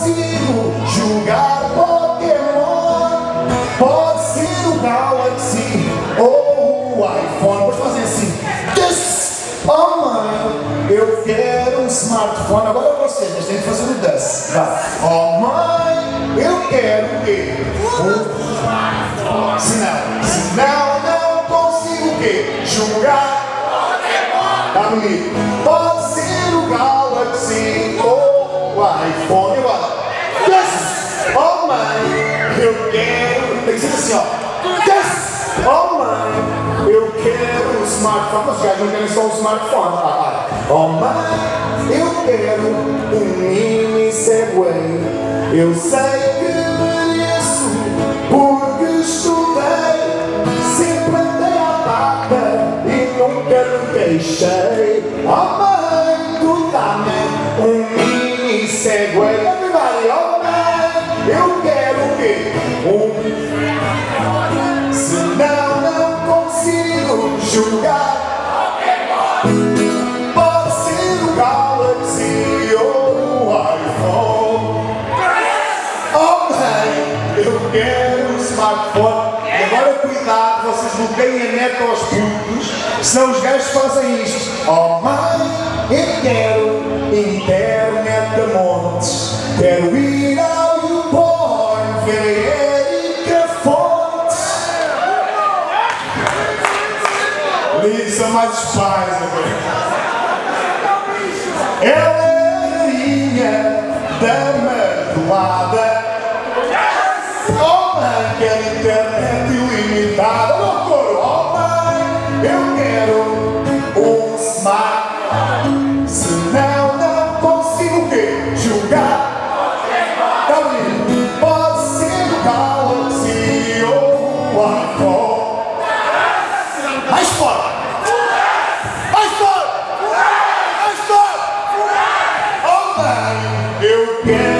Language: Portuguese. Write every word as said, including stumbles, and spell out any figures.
consigo jogar Pokémon. Pode ser o Galaxy ou o iPhone. Vou fazer assim. Yes! Oh mãe, eu quero um smartphone. Agora é você, mas tem que fazer o das. Vai. Oh mãe, eu quero o quê? Um smartphone. Se não, se não, não consigo o quê? Jogar Pokémon. Tá bonito. Pode ser o Galaxy ou o iPhone. Agora. Yes! Oh mãe, eu quero. Tem que ser assim, ó. Yes! Oh mãe, eu quero um smartphone. Os gajos não querem só um smartphone. Ah, ah. Oh mãe, eu quero um mini Segway. Eu sei que mereço, porque estudei. Sempre andei à pata e nunca me queixei. Oh mãe, tu dá-me um mini Segway. Everybody, oh mãe, eu quero o quê? Um se não, não consigo jogar Pokémon. Pode ser o Galaxy ou o iPhone. Oh mãe, eu quero um smartphone. E agora cuidado, vocês bloqueiem a net aos putos, senão os gajos fazem isto. Oh mãe, eu quero internet de montes. Quero ir ao YouPorn, ver a Erika Fontes. Eles são mais os pais agora. Ela é a rainha da magoada. Oh mãe, quero internet ilimitada. Oh coro, oh mãe, eu quero um smartphone. Se não, não consigo o quê? Jogar Pokémon. Pode ser o Galaxy ou o iPhone. Mais fora! Mais fora! Mais fora! Oh mãe, eu quero